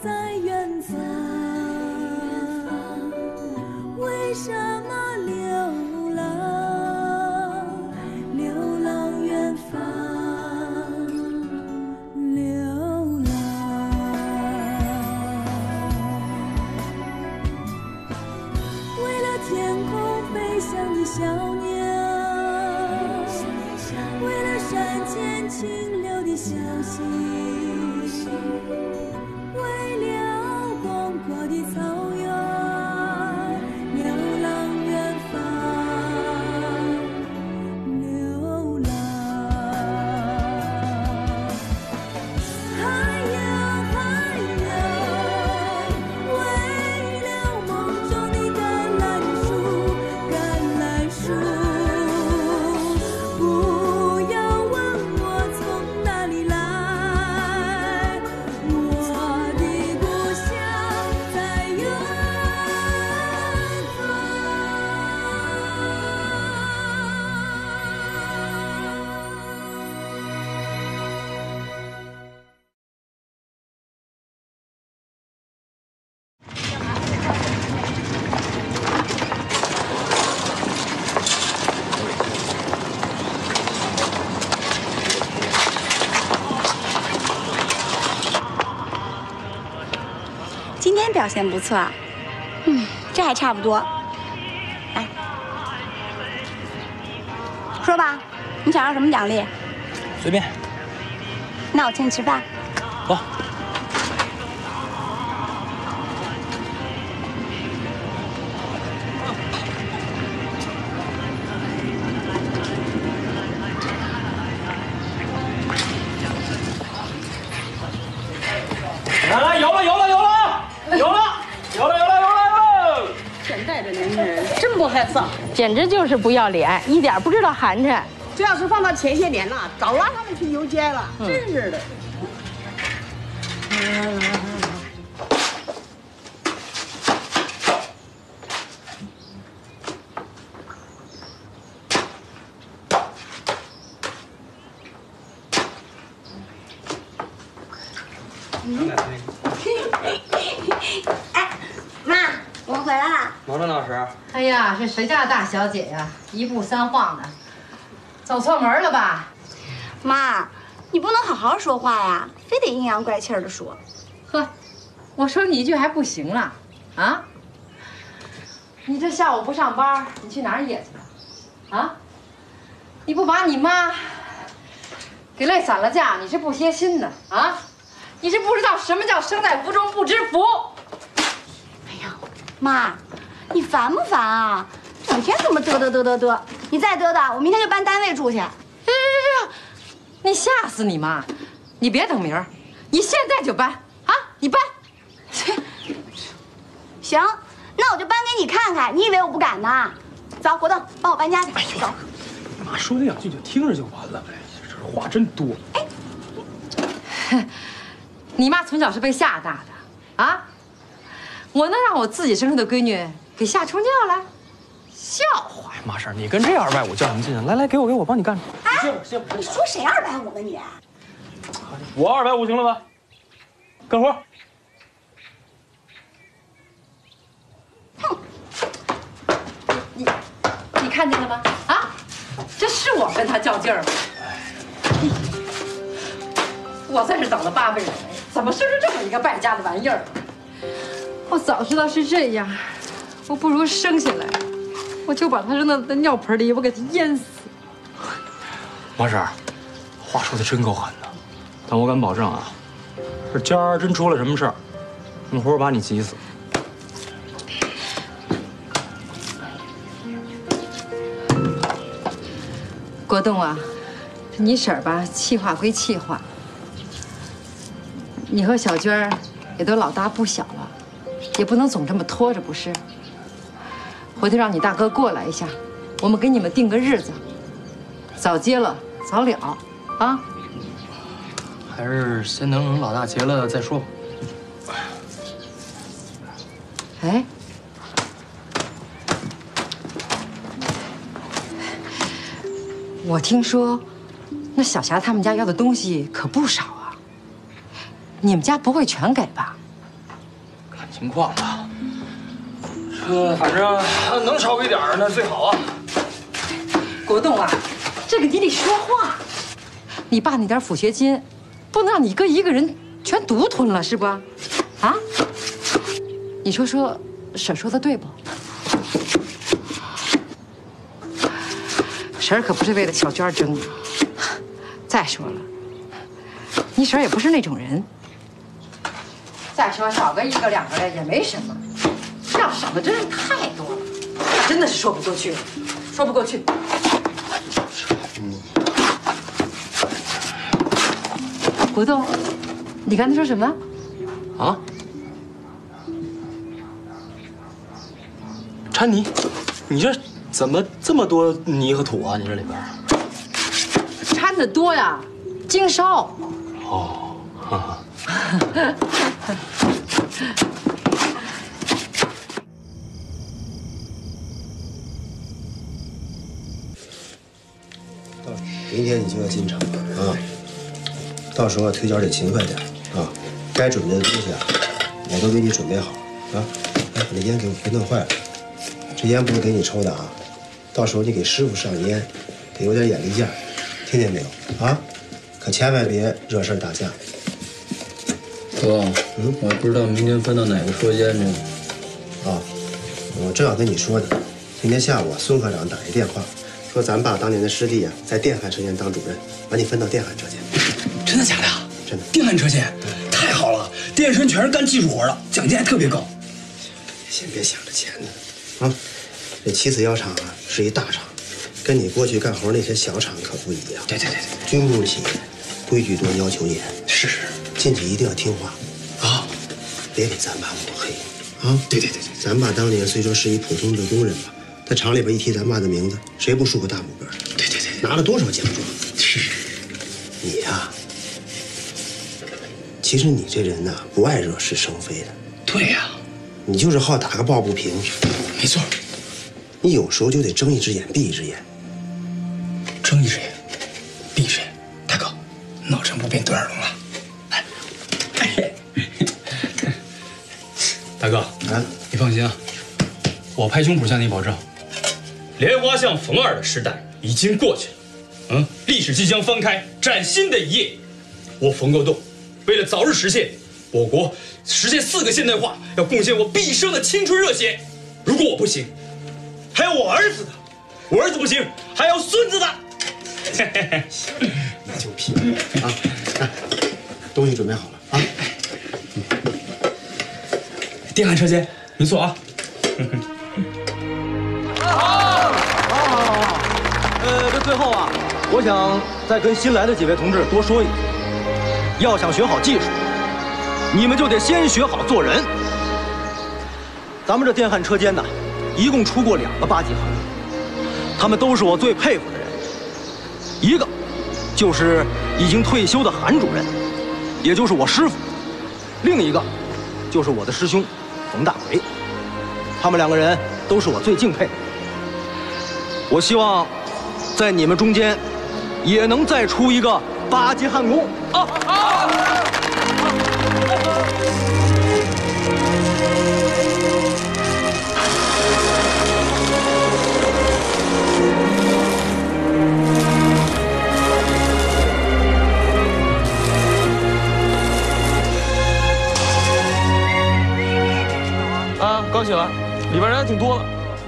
在远方？为什么流浪？流浪远方，流浪。为了天空飞翔的小鸟，为了山间清流的小溪，为了广阔的草原，流浪远方，流浪。还有，为了梦中的橄榄树，橄榄树。不要问我从哪里来，我的故乡在远今天表现不错，这还差不多。来，说吧，你想要什么奖励？ 随便。 那我请你吃饭。 走。来，有了！ 现在这年轻人真不害臊， 简直就是不要脸，一点不知道寒碜。 这要是放到前些年呐，早拉他们去游街了，真是的。 哎，妈，我们回来了。 忙着呢，老师。 哎呀，这谁家的大小姐呀，一步三晃的，走错门了吧？ 妈，你不能好好说话呀，非得阴阳怪气的说。 呵，我说你一句还不行了啊？你这下午不上班，你去哪儿野去了？啊？你不把你妈给累散了架，你是不歇心的啊？你是不知道什么叫生在福中不知福。 哎呀，妈，你烦不烦啊？整天这么嘚。你再嘚嘚，我明天就搬单位住去。 你吓死你妈！你别等明儿，你现在就搬啊！你搬。 行，那我就搬给你看看。你以为我不敢呢？走，果冻，帮我搬家去。 哎呦，走。妈说2句就听着就完了呗，这话真多。 哎，你妈从小是被吓大的啊！我能让我自己生出的闺女给吓出尿来？笑话！ 哎，妈婶，你跟这250较什么劲啊？来，给我帮你干。 歇会儿。你说谁250呢你？ 我250行了吧？干活。 你看见了吗？啊，这是我跟他较劲儿吗？我在这等了8辈人，怎么生出这么一个败家的玩意儿？我早知道是这样，我不如生下来，我就把他扔到尿盆里，我给他淹死。 妈婶，话说的真够狠的，但我敢保证啊，这今儿真出了什么事儿，我活活把你急死。 国栋啊，你婶儿吧，气话归气话，你和小娟儿也都老大不小了，也不能总这么拖着，不是？回头让你大哥过来一下，我们给你们定个日子，早结了早了，啊？ 还是先等老大结了再说吧。 哎，我听说，那小霞他们家要的东西可不少啊。你们家不会全给吧？ 情况吧。这反正能少给点儿那最好啊。 国栋啊，这个你得说话。你爸那点抚恤金，不能让你哥一个人全独吞了，是不？啊？你说婶说的对不？婶可不是为了小娟争。再说了，你婶也不是那种人。再说少个1个2个的也没什么，要少的真是太多了，真的是说不过去，说不过去。国栋，你刚才说什么？ 啊？掺泥？你这怎么这么多泥和土啊？你这里边？ 掺的多呀，经烧。 哦，哈哈。 明天你就要进厂了啊！到时候腿脚得勤快点啊！该准备的东西啊，我都给你准备好了啊！哎，把那烟给我别弄坏了，这烟不是给你抽的啊！到时候你给师傅上烟，得有点眼力劲儿，听见没有啊？可千万别惹事打架。 哥，我还不知道明天分到哪个车间去。 啊，我正要跟你说呢，今天下午啊，孙科长打一电话，说咱爸当年的师弟啊，在电焊车间当主任，把你分到电焊车间。 真的假的？ 真的。 电焊车间，太好了！电焊全是干技术活的，奖金还特别高。 先别想着钱呢，啊，这7次药厂啊是一大厂，跟你过去干活那些小厂可不一样。 对， 军工企业，规矩多，要求严。 是， 进去一定要听话啊， 别给咱爸抹黑啊！ 对， 咱爸当年虽说是一普通的工人吧，在厂里边一提咱爸的名字，谁不竖个大拇哥？ 对， 拿了多少奖状？ 是。 你呀，其实你这人呐，不爱惹是生非的。 对呀， 你就是好打个抱不平。 没错， 你有时候就得睁一只眼闭一只眼。 睁一只眼，闭一只眼。大哥，脑臣不变对耳聋了。 大哥啊， 你放心啊，我拍胸脯向你保证，莲花巷冯二的时代已经过去了，历史即将翻开崭新的一页。我冯国栋为了早日实现我国实现4个现代化，要贡献我毕生的青春热血。如果我不行，还有我儿子的；我儿子不行，还有孙子的。 那就拼啊！东西准备好了啊！ 电焊车间， 没错啊。 好。这最后啊，我想再跟新来的几位同志多说一句：要想学好技术，你们就得先学好做人。咱们这电焊车间呢，一共出过2个8级焊工，他们都是我最佩服的人。一个就是已经退休的韩主任，也就是我师傅；另一个就是我的师兄冯大奎。他们2个人都是我最敬佩的。我希望在你们中间也能再出一个8级焊工啊！ 刚起来，里边人还挺多的。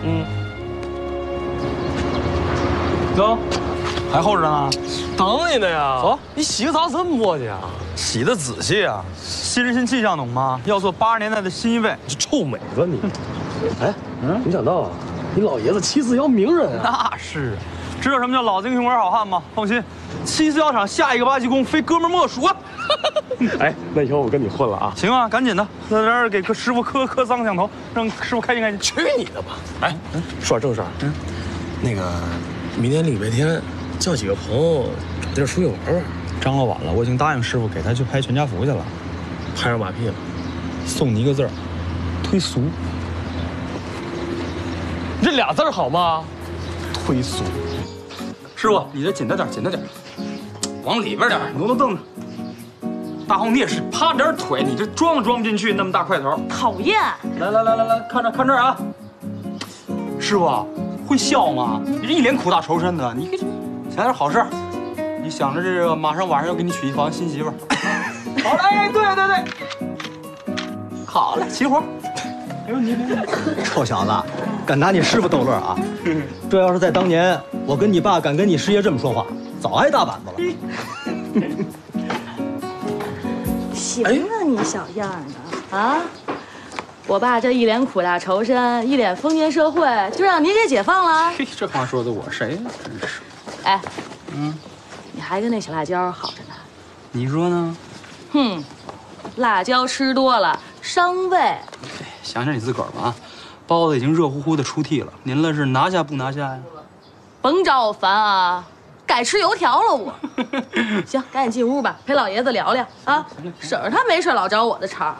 走，还候着呢。等你呢呀。走，你洗个澡这么磨叽啊？洗的仔细啊，新人气象懂吗？要做80年代的新一辈。 这臭美吧你！哎，没想到啊，你老爷子7次窑名人啊！ 那是，知道什么叫老英雄玩好汉吗？放心，7次窑厂下一个8级工非哥们莫属啊！ 哎，那以后我跟你混了啊！ 行啊，赶紧的，在这儿给师傅磕脏响头，让师傅开心开心。 去你的吧！哎，说点正事儿。那个，明天礼拜天，叫几个朋友找地儿出去玩玩。 张老晚了，我已经答应师傅给他去拍全家福去了。 拍上马屁了， 送你一个字儿，忒俗。 你这俩字儿好吗？ 忒俗。师傅，你这紧着点，紧着点，往里边点，挪挪凳子。 大红，你也是趴点腿，你这装都装不进去那么大块头。 讨厌！ 来，看这儿啊！师傅会笑吗？你这一脸苦大仇深的，你想点好事。你想着这个马上晚上要给你娶一房新媳妇儿。好了，哎，对，好嘞，齐活。哎呦，你臭小子，敢拿你师傅逗乐啊！这要是在当年，我跟你爸敢跟你师爷这么说话，早挨大板子了。 行啊，你小样的啊！我爸这一脸苦大仇深，一脸封建社会，就让你给解放了？ 嘿，这话说的我谁呀？真是。 哎，你还跟那小辣椒好着呢？ 你说呢？ 哼，辣椒吃多了伤胃。 想想你自个儿吧啊，包子已经热乎乎的出屉了，您了是拿下不拿下呀？ 甭找我烦啊！改吃油条了我。行，赶紧进屋吧，陪老爷子聊聊啊，省着他没事老找我的茬。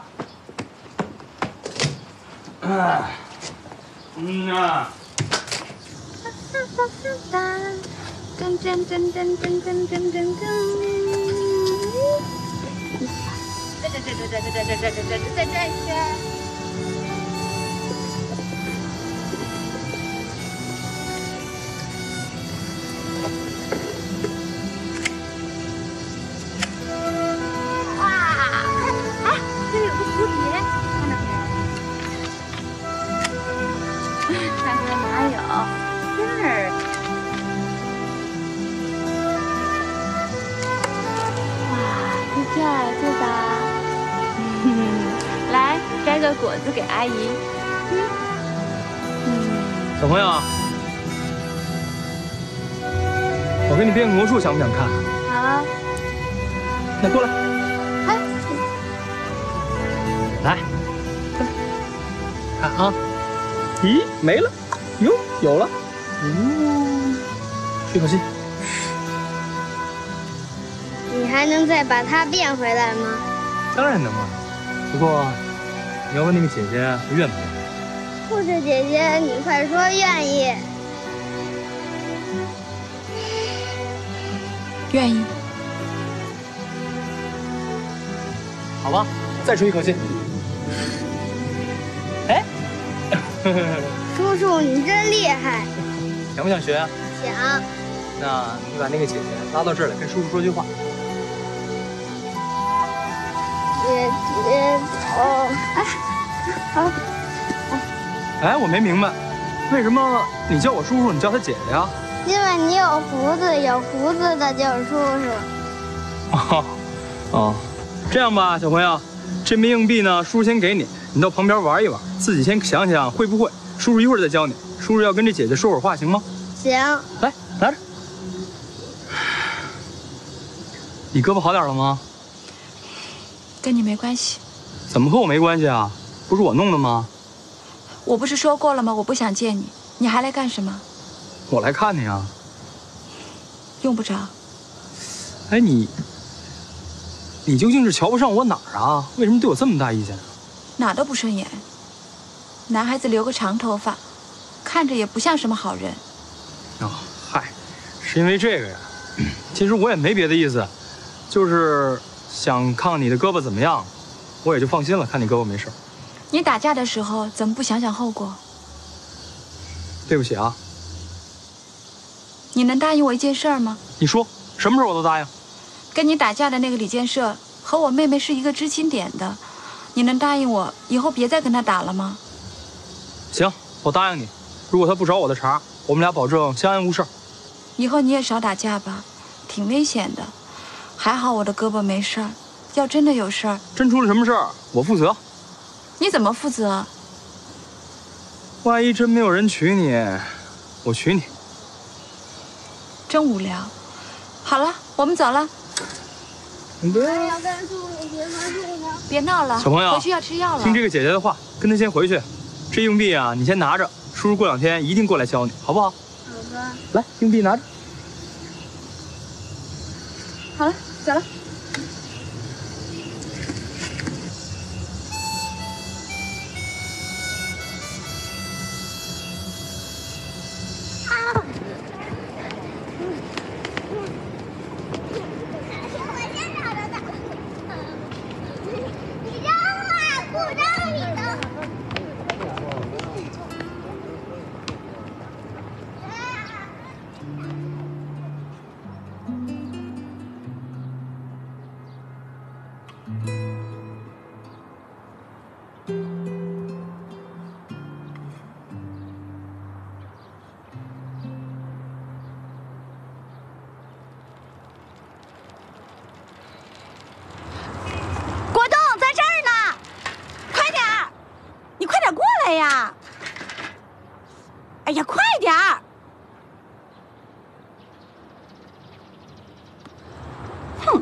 来，摘个果子给阿姨。 小朋友，我给你变个魔术，想不想看？ 好。 那过来。 哎， 来，看啊！咦，没了。哟，有了。吹口气。 你还能再把它变回来吗？ 当然能了。不过，你要问那个姐姐愿不愿意？ 护士姐姐，你快说愿意。 愿意。 好吧，再吹一口气。哎， 叔叔你真厉害。 想不想学啊？ 想。 那你把那个姐姐拉到这儿来，跟叔叔说句话。 好。 哎，我没明白，为什么你叫我叔叔，你叫他姐姐呀？ 因为你有胡子，有胡子的就是叔叔。 哦，这样吧，小朋友，这枚硬币呢，叔叔先给你，你到旁边玩一玩，自己先想想会不会，叔叔一会儿再教你。叔叔要跟这姐姐说会儿话，行吗？ 行。 来，拿着。你胳膊好点了吗？ 跟你没关系。 怎么和我没关系啊？不是我弄的吗？ 我不是说过了吗？我不想见你，你还来干什么？ 我来看你啊。 用不着。 哎，你究竟是瞧不上我哪儿啊？为什么对我这么大意见啊？ 哪都不顺眼。男孩子留个长头发，看着也不像什么好人。 哦，嗨，是因为这个呀。其实我也没别的意思，就是想看看你的胳膊怎么样，我也就放心了，看你胳膊没事。 你打架的时候怎么不想想后果？ 对不起啊。 你能答应我一件事儿吗？ 你说，什么事我都答应。 跟你打架的那个李建设和我妹妹是一个知青点的，你能答应我以后别再跟他打了吗？ 行，我答应你。如果他不找我的茬，我们俩保证相安无事。 以后你也少打架吧，挺危险的。还好我的胳膊没事儿，要真的有事儿， 真出了什么事儿，我负责。 你怎么负责？ 万一真没有人娶你，我娶你。 真无聊。好了，我们走了。 还要跟叔叔学魔术呢。 别闹了， 小朋友， 回去要吃药了。 听这个姐姐的话，跟她先回去。这硬币啊，你先拿着，叔叔过2天一定过来教你，好不好？ 好吧。 来，硬币拿着。 好了，走了。 哎呀，快点儿！哼，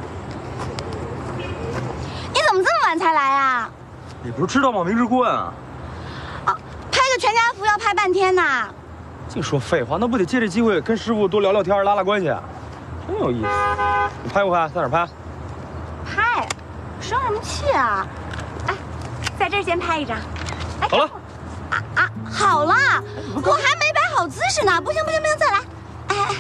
你怎么这么晚才来啊？ 你不是知道吗？明日过啊！ 啊，拍个全家福要拍半天呐！ 净说废话，那不得借这机会跟师傅多聊聊天，拉拉关系，真有意思。你拍不拍？在哪儿拍？ 拍，生什么气啊？哎，在这儿先拍一张。哎， 好了。 好了，我还没摆好姿势呢，不行，再来。哎。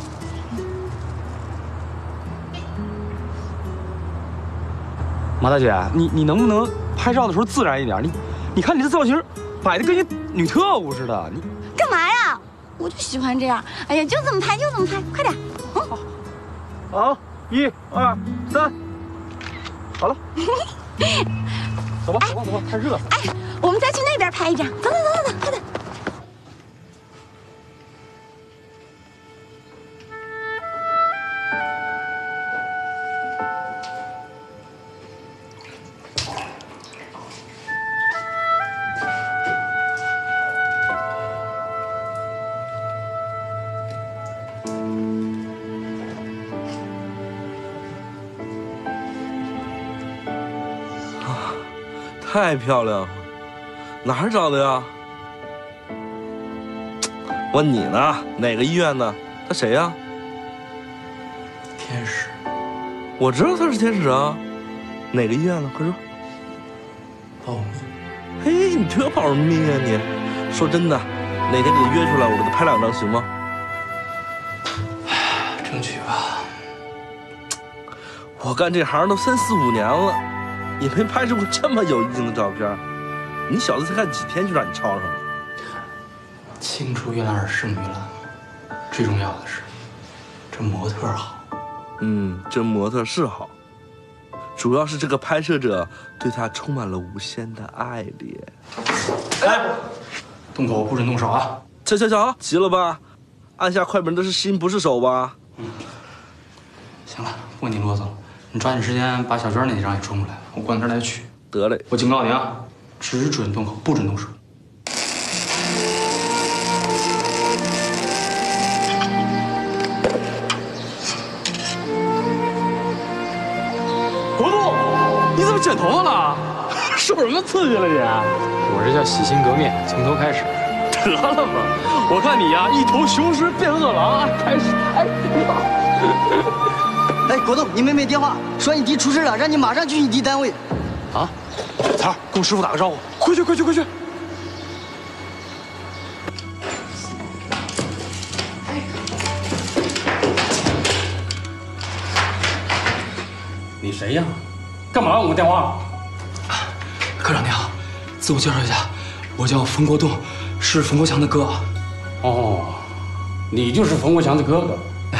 马大姐，你能不能拍照的时候自然一点？你看你这造型，摆的跟一女特务似的。你干嘛呀？我就喜欢这样。哎呀，就这么拍，快点。 好，1、2、3，好了。走吧，太热了。 哎，我们再去那边拍一张。走，快点。 太漂亮了，哪儿找的呀？问你呢，哪个医院的？他谁呀？ 天使。 我知道他是天使啊，哪个医院的？快说。 保密。 嘿，你特保密啊你！说真的，哪天给我约出来，我给他拍2张行吗？ 争取吧。 我干这行都3、4、5年了。也没拍出过这么有意境的照片，你小子才看几天就让你抄上了。 青出于蓝而胜于蓝，最重要的是，这模特好。 这模特是好，主要是这个拍摄者对他充满了无限的爱恋。 哎，动口不准动手啊！ 瞧，急了吧？按下快门的是心不是手吧？ 行了，不跟你啰嗦了。你抓紧时间把小娟那几张也冲出来，我过两天来取。 得嘞， 我警告你啊，只准动口，不准动手。 国栋，你怎么剪头发了？受什么刺激了你？ 我这叫洗心革面，从头开始。 得了吧，我看你呀，一头雄狮变饿狼，开始拍吧。 哎，国栋，你妹妹电话说你弟出事了，让你马上去你弟单位。 啊，曹儿，跟我师傅打个招呼。快去！ 你谁呀？干嘛按我电话？ 科长你好，自我介绍一下，我叫冯国栋，是冯国强的哥。 哦，你就是冯国强的哥哥。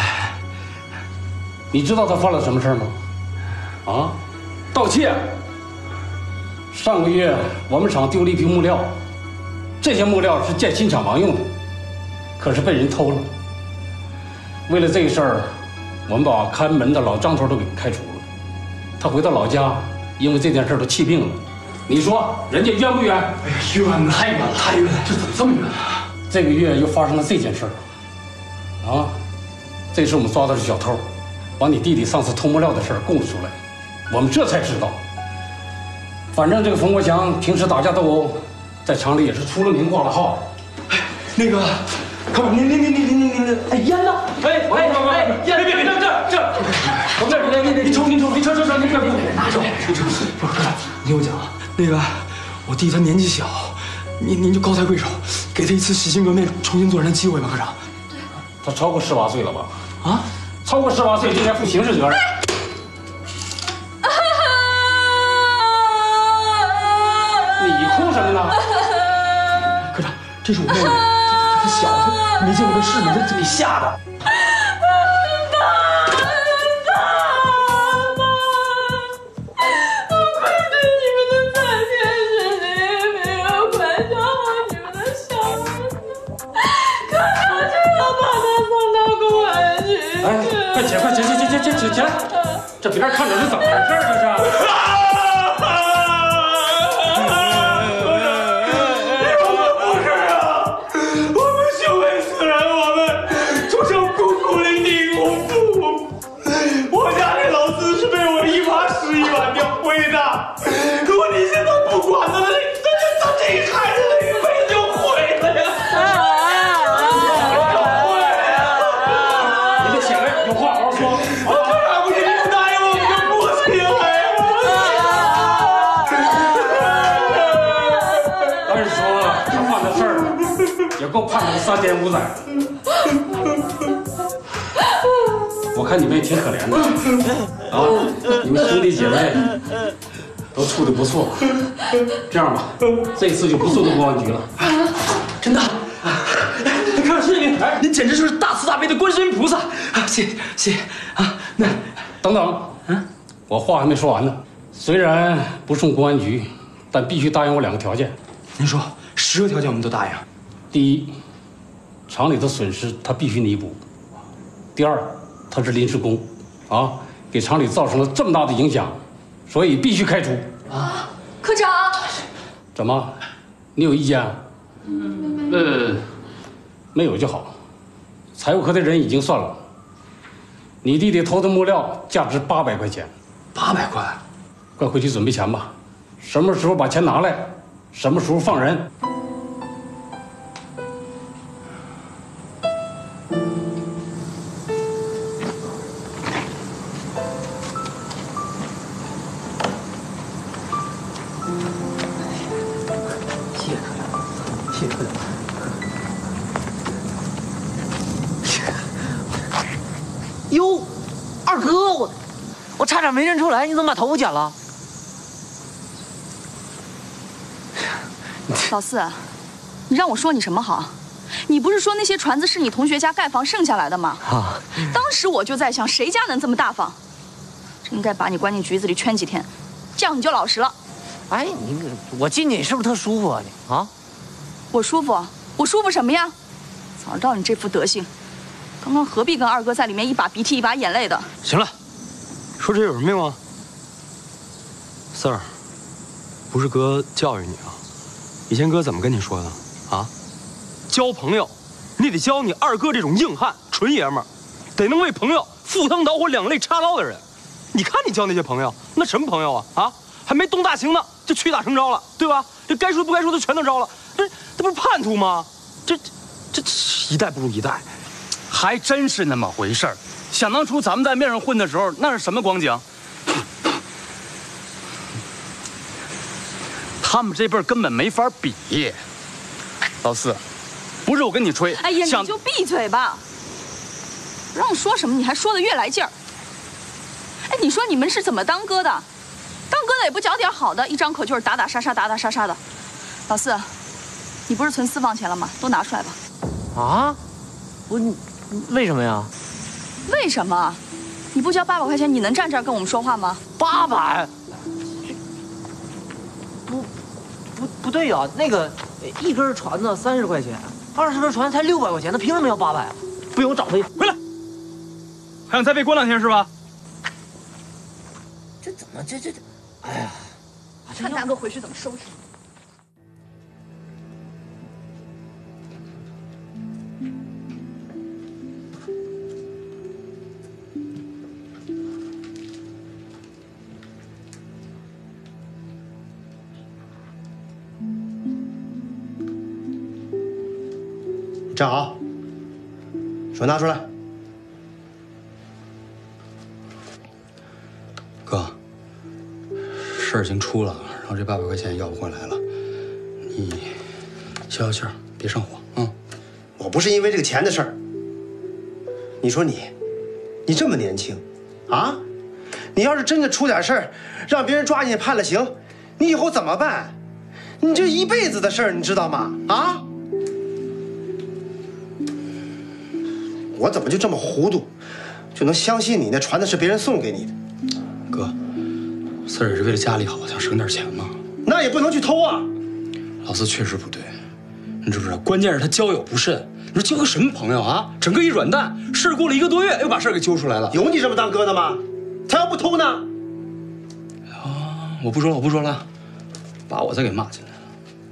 你知道他犯了什么事吗？啊，盗窃。上个月我们厂丢了一批木料，这些木料是建新厂房用的，可是被人偷了。为了这个事儿，我们把看门的老张头都给开除了。他回到老家，因为这件事都气病了。你说人家冤不冤？ 哎呀，冤了，太冤了！这怎么这么冤啊？ 这个月又发生了这件事儿，啊，这次我们抓的是小偷。把你弟弟上次偷木料的事供了出来，我们这才知道。反正这个冯国强平时打架斗殴，在厂里也是出了名挂了号。 哎，那个，科长，您，哎，烟呢？哎，烟，别，这，你抽，您别拿手。不是科长，你听我讲啊，那个，我弟他年纪小，您就高抬贵手，给他一次洗心革面、重新做人的机会吧，科长。 他超过18岁了吧？ 啊？ 超过18岁就应该负刑事责任。你哭什么呢？ 科长，这是我妹妹，她小，她没见过这世面，她给吓的。 快起！这别人看着是怎么回事？这是？ 不是啊！我管他呢，这孩子这一辈子就毁了呀！ 你这姐妹有话好好说。 这还不是你不答应我们就不起来呀！ 按说他犯的事儿也够判了3年5载。我看你们也挺可怜的啊，你们兄弟姐妹都处得不错。这样吧，这次就不送到公安局了。 真的，看谢您，您简直就是大慈大悲的观世音菩萨啊！谢啊！那等等，我话还没说完呢。虽然不送公安局，但必须答应我2个条件。 您说10个条件我们都答应。 第一，厂里的损失他必须弥补；第二，他是临时工，啊，给厂里造成了这么大的影响，所以必须开除。 啊，科长， 怎么，你有意见啊？没有就好。财务科的人已经算了，你弟弟偷的木料价值800块钱。 800块， 快回去准备钱吧。什么时候把钱拿来，什么时候放人。 谢科长。哟，二哥，我差点没认出来，你怎么把头发剪了？ 老四，你让我说你什么好？你不是说那些船子是你同学家盖房剩下来的吗？ 啊！ 当时我就在想，谁家能这么大方？应该把你关进局子里圈几天，这样你就老实了。 哎，我进去你是不是特舒服啊？你啊？ 我舒服，我舒服什么呀？早知道你这副德行，刚刚何必跟二哥在里面一把鼻涕一把眼泪的？ 行了，说这有什么用啊？四儿，不是哥教育你啊，以前哥怎么跟你说的啊？交朋友，你得交你二哥这种硬汉、纯爷们儿，得能为朋友赴汤蹈火、两肋插刀的人。你看你交那些朋友，那什么朋友啊？啊，还没动大情呢，就屈打成招了，对吧？这该说不该说的全都招了，这不是叛徒吗？这一代不如一代。 还真是那么回事儿。想当初咱们在面上混的时候，那是什么光景？他们这辈儿根本没法比。老四，不是我跟你吹， 哎呀，你就闭嘴吧！让我说什么，你还说得越来劲儿。哎，你说你们是怎么当哥的？当哥的也不讲点好的，一张口就是打打杀杀，打打杀杀的。老四，你不是存私房钱了吗？都拿出来吧。 啊？为什么呀？ 为什么？你不交800块钱，你能站这儿跟我们说话吗 ？800？不对呀，那个一根船子30块钱，20根船才600块钱，他凭什么要800啊？不行，我找他去。 回来，还想再被关2天是吧？ 这怎么这？哎呀！ 看大哥回去怎么收拾你。 站好，手拿出来。 哥，事儿已经出了，然后这800块钱也要不回来了，你消消气儿，别上火啊！ 我不是因为这个钱的事儿。你说你这么年轻，啊，你要是真的出点事儿，让别人抓进去判了刑，你以后怎么办？你这一辈子的事儿，你知道吗？啊！我怎么就这么糊涂，就能相信你那船子是别人送给你的？ 哥，四儿也是为了家里好，想省点钱嘛。 那也不能去偷啊！ 老四确实不对，你知不知道？关键是他交友不慎。你说交个什么朋友啊？整个一软蛋，事儿过了1个多月，又把事儿给揪出来了。 有你这么当哥的吗？他要不偷呢？ 啊，我不说了，把我再给骂进来了。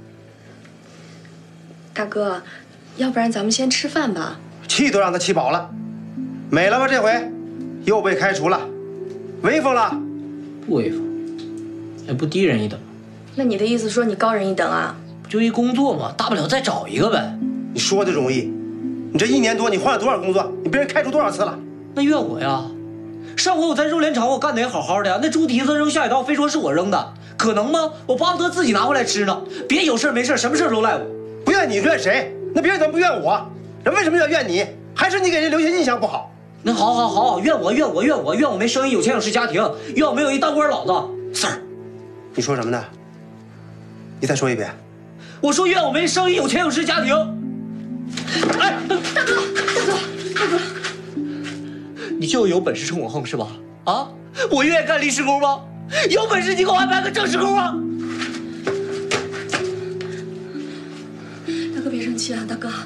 大哥，要不然咱们先吃饭吧。 气都让他气饱了，美了吧？这回又被开除了，威风了？ 不威风，也不低人一等。 那你的意思说你高人一等啊？ 就一工作嘛，大不了再找一个呗。 你说的容易，你这1年多你换了多少工作？你被人开除多少次了？ 那怨我呀？上回我在肉联厂我干得也好好的呀，那猪蹄子扔下水道，非说是我扔的，可能吗？我巴不得自己拿回来吃呢，别有事没事什么事都赖我。 不怨你怨谁？那别人怎么不怨我？人为什么要怨你？还是你给人留下印象不好？ 那好，怨我没生意有钱有势家庭，怨我没有一当官老子。 四儿，你说什么呢？你再说一遍。 我说怨我没生意有钱有势家庭。哎， 大哥， 你就有本事冲我横是吧？啊，我愿意干临时工吗？有本事你给我安排个正式工啊！ 大哥别生气啊，大哥。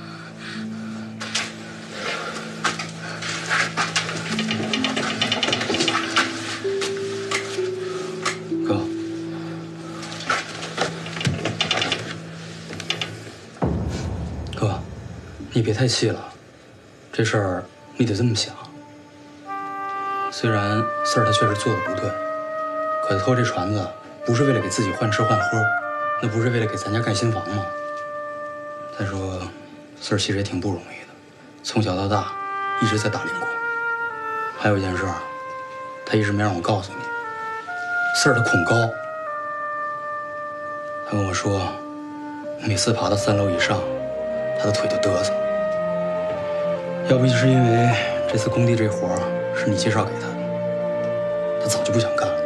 哥，你别太气了，这事儿你得这么想。虽然四儿他确实做的不对，可他偷这船子不是为了给自己换吃换喝，那不是为了给咱家盖新房吗？再说，四儿其实也挺不容易的，从小到大一直在打零工。还有一件事儿，他一直没让我告诉你，四儿他恐高。他跟我说，每次爬到3楼以上，他的腿就嘚瑟。要不就是因为这次工地这活儿是你介绍给他的，他早就不想干了。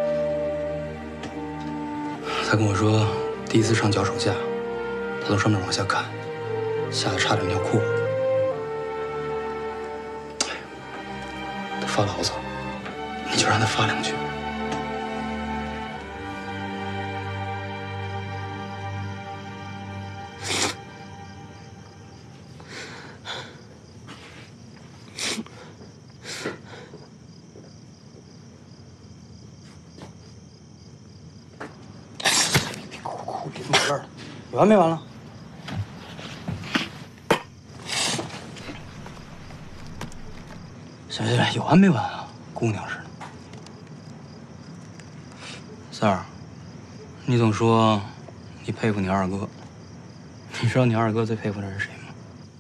他跟我说，第一次上脚手架，他从上面往下看，吓得差点尿裤子。他发牢骚，你就让他发2句。有完没完了？行，有完没完啊？姑娘似的。三儿，你总说你佩服你二哥，你知道你二哥最佩服的是谁吗？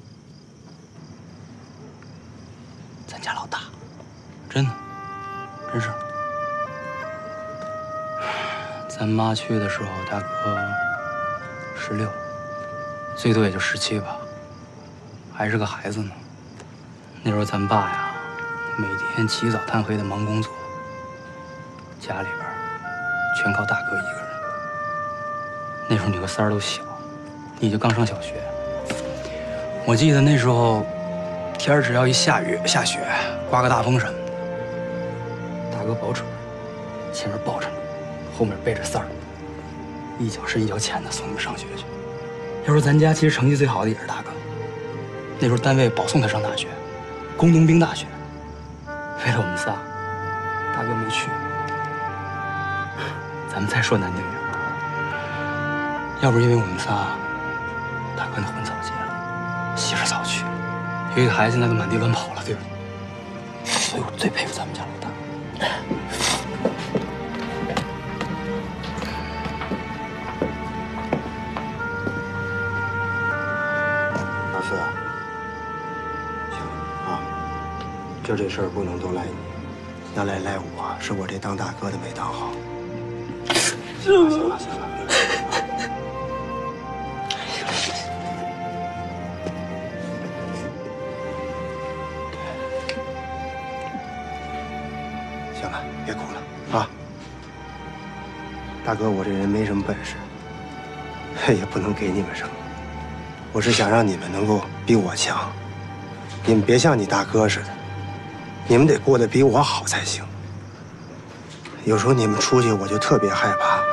咱家老大，真的，真是。咱妈去的时候，大哥16，最多也就17吧，还是个孩子呢。那时候咱爸呀，每天起早贪黑的忙工作，家里边全靠大哥一个人。那时候你和三儿都小，你就刚上小学。我记得那时候，天儿只要一下雨下雪，刮个大风什么的，大哥保准前面抱着你，后面背着三儿，一脚深一脚浅的送你们上学去。要说咱家其实成绩最好的也是大哥，那时候单位保送他上大学，工农兵大学。为了我们仨，大哥没去。咱们再说难听点，要不是因为我们仨，大哥那婚早结了，媳妇早娶了，有一个孩子那都满地乱跑了，对吧？所以我最佩服咱们家老大。 老四，行啊，就这事儿不能都赖你，要赖我，是我这当大哥的没当好。行了。行了，别哭了啊！大哥，我这人没什么本事，也不能给你们什么。我是想让你们能够比我强，你们别像你大哥似的，你们得过得比我好才行。有时候你们出去，我就特别害怕，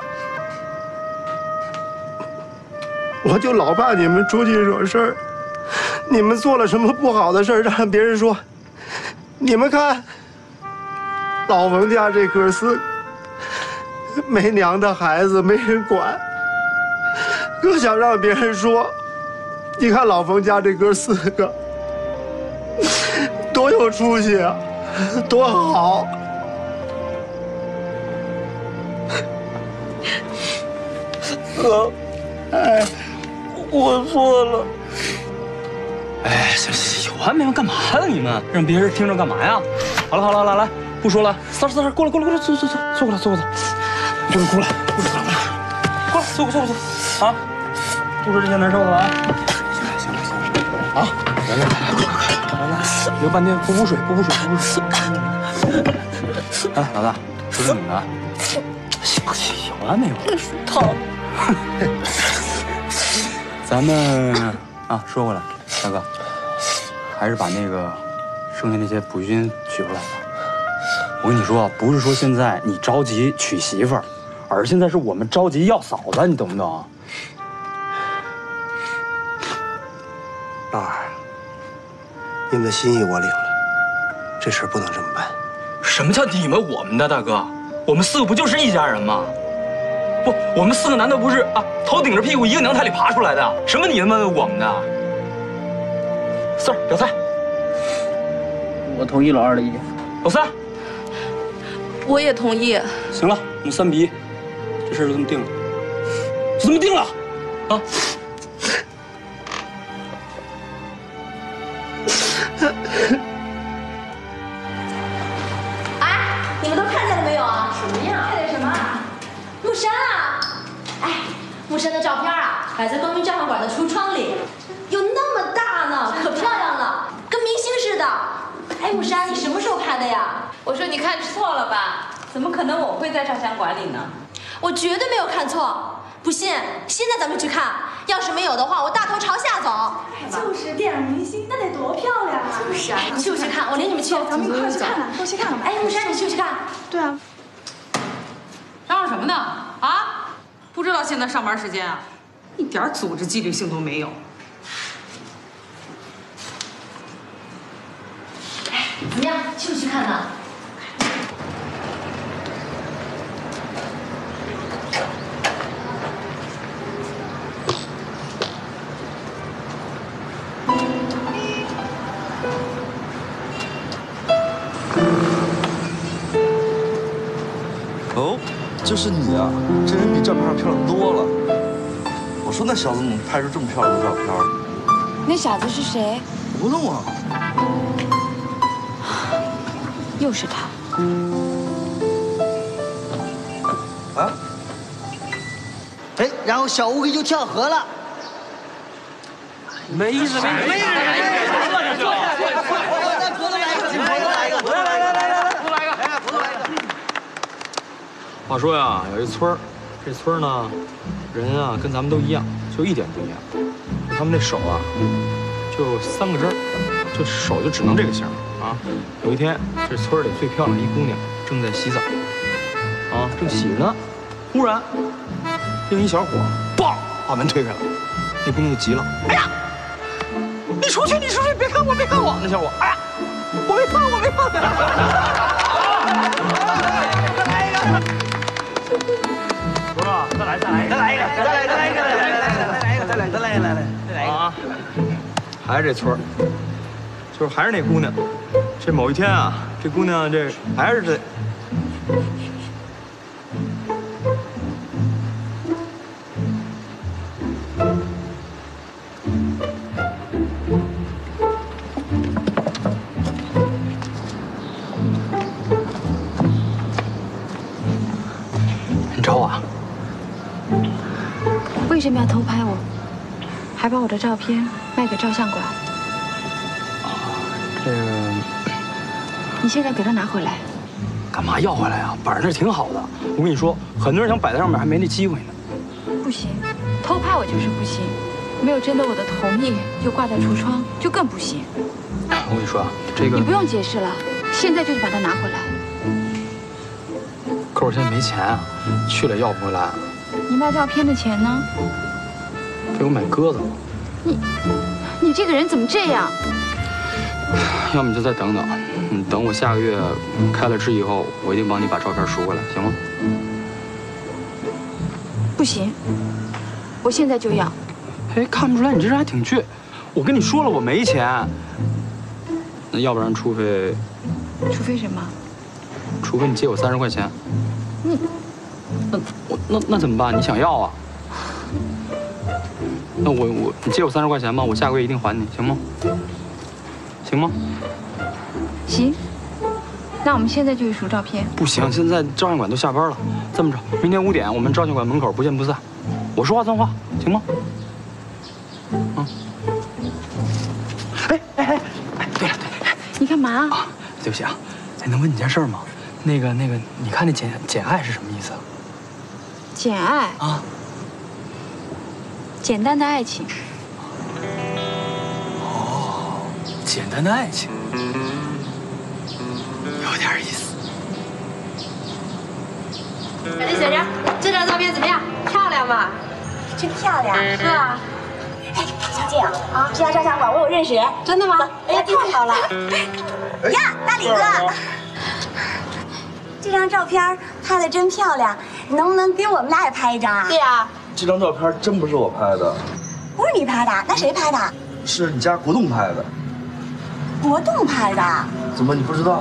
我就老怕你们出去惹事儿，你们做了什么不好的事儿，让别人说，你们看，老冯家这哥4个，没娘的孩子没人管，哥想让别人说，你看老冯家这哥4个，多有出息啊，多好。 哥，哎，我错了。 哎，行，有完没完？干嘛呀你们？让别人听着干嘛呀？好了，来，不说了。三儿，过来，坐过来，坐过来，过来，坐。啊，不说这些难受的了啊。行了，啊，来，留半天，补水。哎，老大，这是你的。行，有完没完？ 烫。 咱们啊，说回来，大哥，还是把那个剩下那些补军取出来吧。我跟你说，不是说现在你着急娶媳妇儿，而现在是我们着急要嫂子，你懂不懂？ 老二，你们的心意我领了，这事儿不能这么办。 什么叫你们我们的，大哥？我们4个不就是一家人吗？不，我们4个难道不是啊？头顶着屁股一个娘胎里爬出来的？什么你们我们的？四儿表态。 我同意老二的意见。 老三， 我也同意。 行了，我们3比1，这事儿就这么定了。就这么定了，啊！ 哎，你们都看见了没有啊？什么呀？看见什么？木山啊！哎，木山的照片啊，摆在光明照相馆的橱窗里，有那么大呢，可漂亮了，跟明星似的。哎，木山，你什么时候拍的呀？ 我说你看错了吧？怎么可能我会在照相馆里呢？ 我绝对没有看错。不信，现在咱们去看。要是没有的话，我大头朝下走。 就是电影明星，那得多漂亮啊！ 就是啊，去不去看？我领你们去。 咱们一块去看看，都去看看吧。 哎，木山，你去不去看？ 对啊。 嚷嚷什么呢？啊？不知道现在上班时间啊？一点组织纪律性都没有。 哎，怎么样？去不去看呢？ 哦，就是你啊！这人比照片上漂亮多了。我说那小子怎么拍出这么漂亮的照片？ 那小子是谁？ 不用啊。 又是他。 啊？哎，然后小乌龟就跳河了。 没意思。话说呀，有一村儿，这村儿呢，人啊跟咱们都一样，就一点不一样，就他们那手啊，就3个针儿，就手就只能这个型啊。有一天，这村里最漂亮一姑娘正在洗澡，啊，正洗着呢，忽然另一小伙梆把门推开了，那姑娘就急了，哎呀，你出去，别看我。那小伙，哎呀，我没看。不是，再来一个啊！还是这村儿，就是还是那姑娘。这某一天啊，这姑娘这还是这。你找我啊？ 为什么要偷拍我？还把我的照片卖给照相馆？ 这个， 你现在给他拿回来。 干嘛要回来啊？摆那挺好的。我跟你说，很多人想摆在上面，还没那机会呢。 不行，偷拍我就是不行，没有征得我的同意就挂在橱窗，就更不行。 我跟你说啊，这个你不用解释了，现在就去把它拿回来。 可我现在没钱啊，去了要不回来。 你卖照片的钱呢？ 给我买鸽子。 你这个人怎么这样？ 要么你就再等等，等我下个月开了支以后，我一定帮你把照片赎回来，行吗？ 不行，我现在就要。 哎，看不出来你这人还挺倔。我跟你说了，我没钱。那要不然，除非什么？ 除非你借我30块钱。那怎么办？你想要啊？ 那你借我30块钱吧，我下个月一定还你，行吗？行吗？ 行。那我们现在就去数照片。 不行，现在照相馆都下班了。这么着，明天5点我们照相馆门口不见不散。我说话算话，行吗？嗯。哎，对了， 你干嘛？ 啊，对不起啊，能问你件事吗？那个，你看那简爱是什么意思啊？ 简爱啊， 简单的爱情。 哦，简单的爱情，有点意思。 小丽姐姐，这张照片怎么样？漂亮吧？ 真漂亮。 是啊。 哎，小姐啊，这家照相馆我有认识人。 真的吗？ 哎呀，太好了！呀，大李哥，这张照片拍的真漂亮，你能不能给我们俩也拍一张啊？ 对呀。 这张照片真不是我拍的。 不是你拍的，那谁拍的？ 是你家国栋拍的。 国栋拍的？ 怎么你不知道？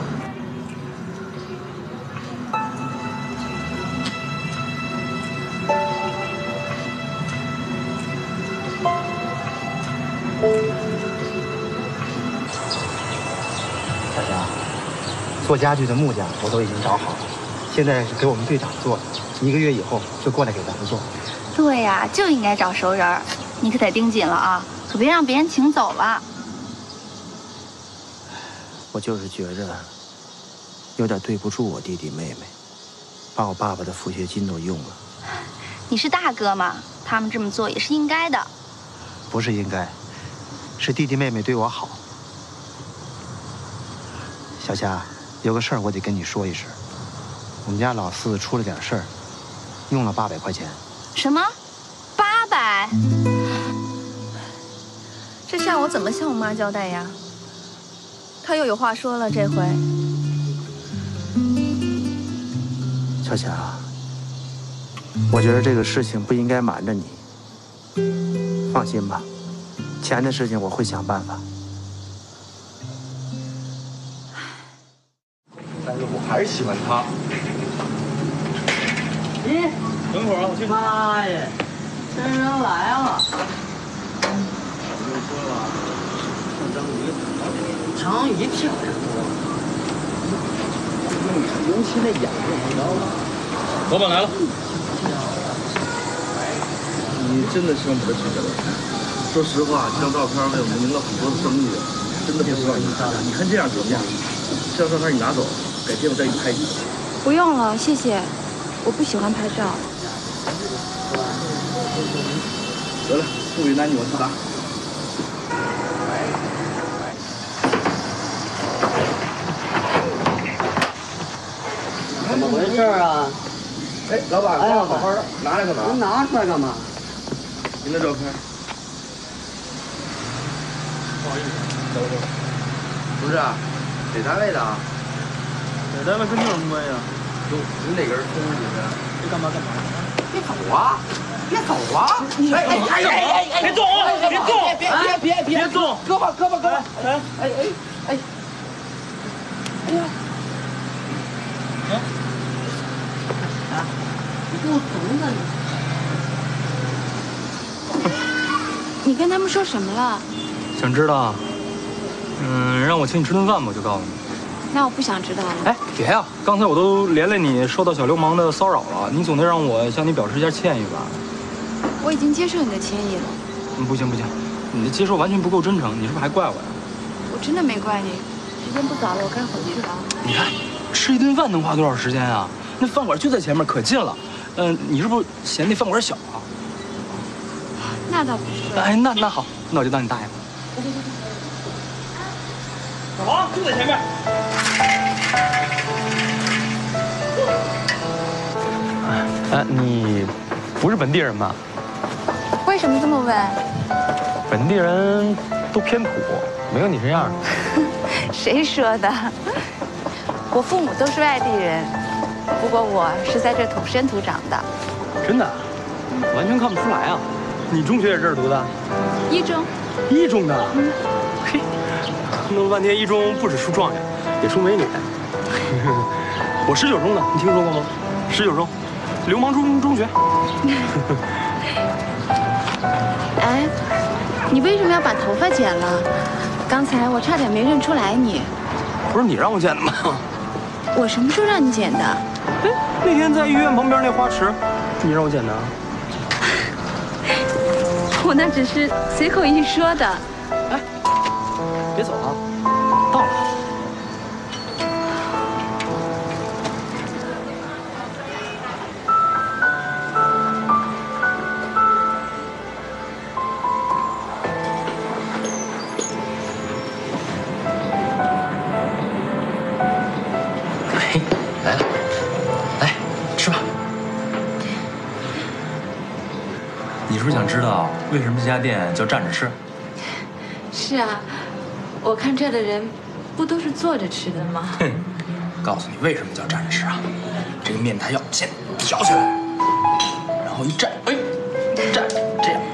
小霞，做家具的木匠我都已经找好了，现在是给我们队长做，1个月以后就过来给咱们做。 对呀，就应该找熟人，你可得盯紧了啊，可别让别人请走了。 我就是觉着有点对不住我弟弟妹妹，把我爸爸的抚恤金都用了。 你是大哥嘛，他们这么做也是应该的。 不是应该，是弟弟妹妹对我好。小霞，有个事儿我得跟你说一声，我们家老四出了点事儿，用了800块钱。 什么？800？这下我怎么向我妈交代呀？她又有话说了，这回。 小霞，我觉得这个事情不应该瞒着你。放心吧，钱的事情我会想办法。 但是我还是喜欢他。 咦， 等会儿啊，我去。 妈呀，真人来了！ 我就说了，像章鱼漂亮多。 尤其那眼睛，你知道吗？ 老板来了。 你真的希望把它取下来？说实话，这张照片为我们赢了很多的声誉，真的不希望你拿。你看这样怎么样？这张照片你拿走，改天我再给你拍一个。 不用了，谢谢。我不喜欢拍照。 得了，不为难你，我自答。 怎么回事啊？ 哎，老板， 哎呀， 好好的，拿来干嘛？ 您拿出来干嘛？ 您的照片。 不好意思，等会儿。 不是，哪单位的啊？ 哪单位跟你有什么关系啊？ 哟，您哪根葱是你的？ 这干嘛？ 别走啊！别走啊！ 别动啊！别动！别动！ 胳膊！哎！哎呀！ 你给我怂着呢！ 你跟他们说什么了？ 想知道？让我请你吃顿饭吧，我就告诉你。 那我不想知道了。 哎，别呀！刚才我都连累你受到小流氓的骚扰了，你总得让我向你表示一下歉意吧？ 我已经接受你的歉意了。 不行，你的接受完全不够真诚，你是不是还怪我呀？ 我真的没怪你。时间不早了，我该回去了。 你看，吃一顿饭能花多少时间啊？那饭馆就在前面，可近了。你是不是嫌那饭馆小啊？ 那倒不是。 哎，那好，那我就当你大爷了。 小王就在前面。 你不是本地人吧？ 为什么这么问？ 本地人都偏土，没有你这样。 谁说的？我父母都是外地人，不过我是在这土生土长的。 真的？完全看不出来啊！你中学也是这儿读的？ 一中。 一中的？嘿，弄了半天一中不止出状元，也出美女。我19中的，你听说过吗？19中，流氓中学。 哎，你为什么要把头发剪了？刚才我差点没认出来你。 不是你让我剪的吗？ 我什么时候让你剪的？ 哎，那天在医院旁边那花池，你让我剪的。 我那只是随口一说的。 哎，别走啊，到了。 来了，来吃吧。 你是不是想知道为什么这家店叫站着吃？ 是啊，我看这儿的人不都是坐着吃的吗？ 哼，告诉你为什么叫站着吃啊？这个面台要先挑起来，然后一站，哎，站这样，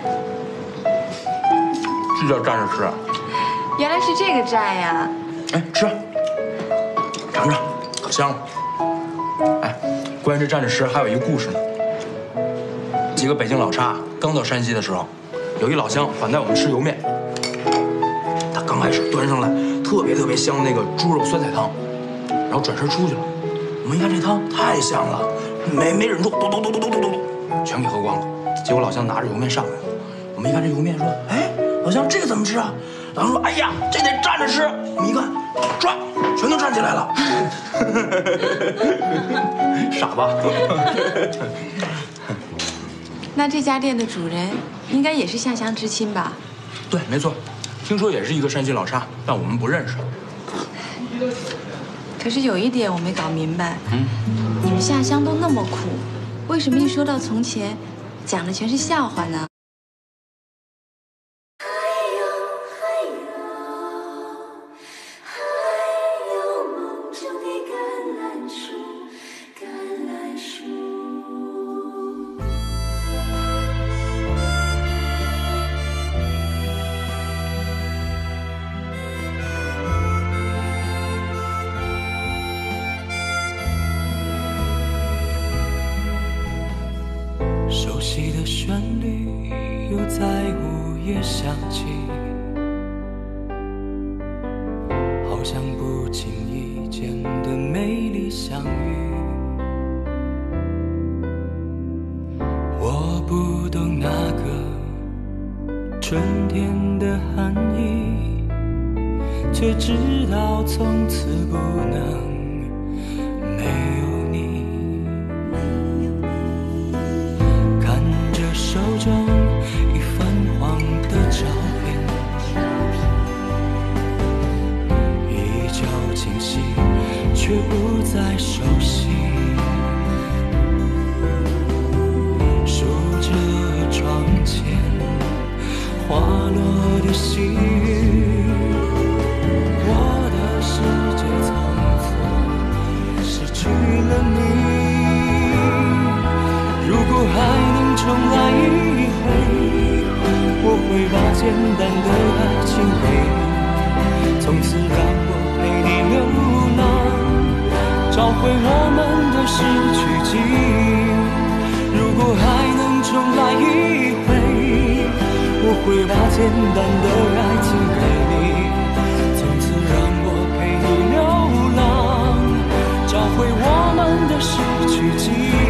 这叫站着吃啊。 原来是这个站呀！ 哎，吃，尝尝，可香了。哎，关于这站着吃还有一个故事呢。几个北京老叉刚到山西的时候，有一老乡款待我们吃油面。他刚开始端上来特别香的那个猪肉酸菜汤，然后转身出去了。我们一看这汤太香了，没忍住，咚，全给喝光了。结果老乡拿着油面上来了，我们一看这油面说：“哎，老乡这个怎么吃啊？”老乡说：“哎呀，这得站着吃。”我们一看，唰，全都站起来了。傻吧？ 那这家店的主人应该也是下乡知青吧？ 对，没错，听说也是一个山西老叉，但我们不认识。 可是有一点我没搞明白，你们下乡都那么苦，为什么一说到从前，讲的全是笑话呢？ 熟悉的旋律又在午夜响起，好像不经意间的美丽相遇。我不懂那个春天的含义，却知道从此不能没有你。手中已泛黄的照片，依旧清晰，却不再熟悉。数着窗前滑落的细雨，我的世界从此失去了你。如果还能重来一回，我会把简单的爱情给你，从此让我陪你流浪，找回我们的失去记忆。如果还能重来一回，我会把简单的爱情给你，从此让我陪你流浪，找回我们的失去记忆。